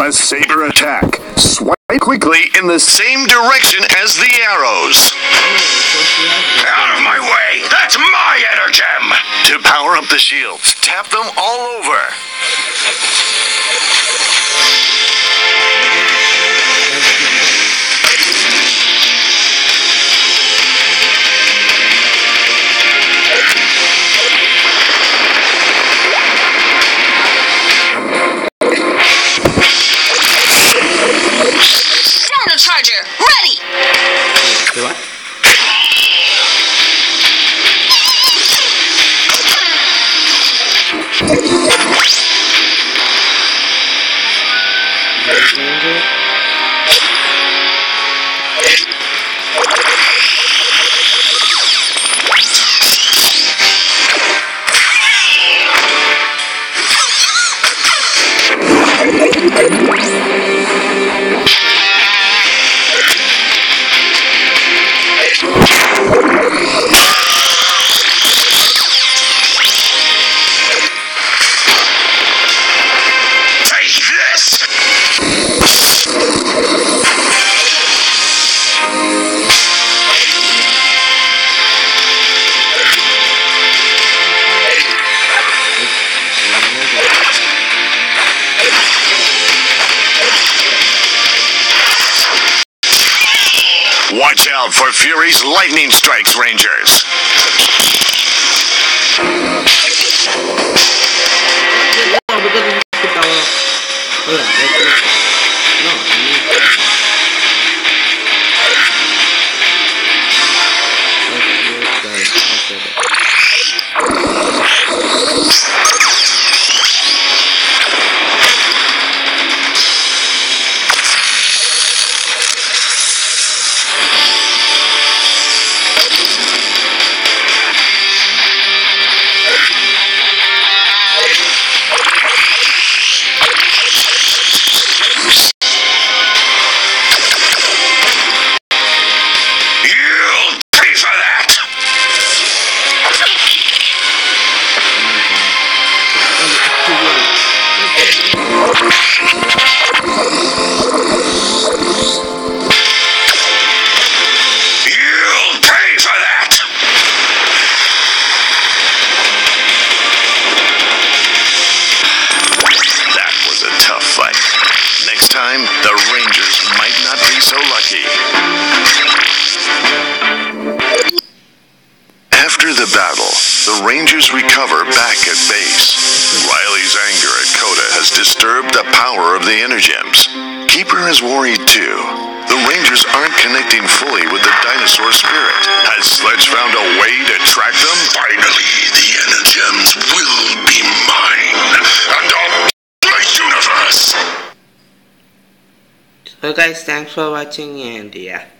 a saber attack. Swipe quickly in the same direction as the arrows. Out of my way! That's my Energem! To power up the shields, tap them all over. Dino Charger, ready! What? Watch out for Fury's lightning strikes, Rangers. Next time, the Rangers might not be so lucky. After the battle, the Rangers recover back at base. Riley's anger at Koda has disturbed the power of the Energems. Keeper is worried too. The Rangers aren't connecting fully with the dinosaur spirit. Has Sledge found a way to track them? Finally, the Energems will be mine. And I'll my universe! So guys, thanks for watching, and yeah.